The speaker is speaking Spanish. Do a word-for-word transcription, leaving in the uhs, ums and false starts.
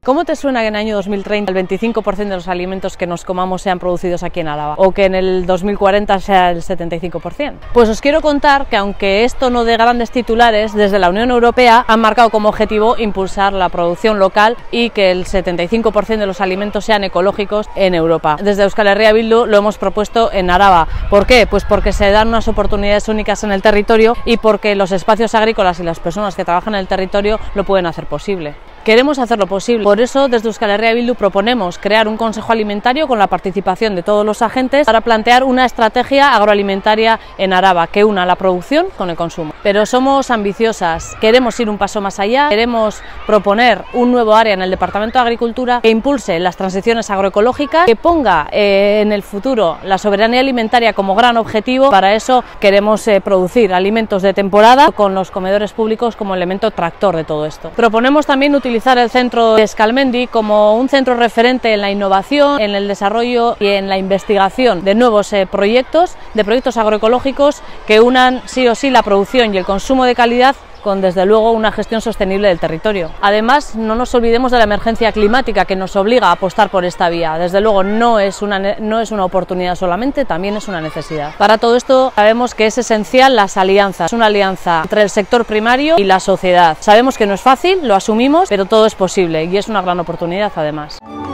¿Cómo te suena que en el año dos mil treinta el veinticinco por ciento de los alimentos que nos comamos sean producidos aquí en Álava? ¿O que en el dos mil cuarenta sea el setenta y cinco por ciento? Pues os quiero contar que aunque esto no dé grandes titulares, desde la Unión Europea han marcado como objetivo impulsar la producción local y que el setenta y cinco por ciento de los alimentos sean ecológicos en Europa. Desde Euskal Herria Bildu lo hemos propuesto en Araba. ¿Por qué? Pues porque se dan unas oportunidades únicas en el territorio y porque los espacios agrícolas y las personas que trabajan en el territorio lo pueden hacer posible. Queremos hacerlo posible, por eso desde Euskal Herria Bildu proponemos crear un consejo alimentario con la participación de todos los agentes para plantear una estrategia agroalimentaria en Araba que una la producción con el consumo. Pero somos ambiciosas, queremos ir un paso más allá, queremos proponer un nuevo área en el Departamento de Agricultura que impulse las transiciones agroecológicas, que ponga eh, en el futuro la soberanía alimentaria como gran objetivo. Para eso queremos eh, producir alimentos de temporada con los comedores públicos como elemento tractor de todo esto. Proponemos también utilizar el centro de Escalmendi como un centro referente en la innovación, en el desarrollo y en la investigación de nuevos eh, proyectos, de proyectos agroecológicos que unan sí o sí la producción y el consumo de calidad con desde luego una gestión sostenible del territorio. Además, no nos olvidemos de la emergencia climática que nos obliga a apostar por esta vía. Desde luego no es una, no es una oportunidad solamente, también es una necesidad. Para todo esto sabemos que es esencial las alianzas, una alianza entre el sector primario y la sociedad. Sabemos que no es fácil, lo asumimos, pero todo es posible y es una gran oportunidad además.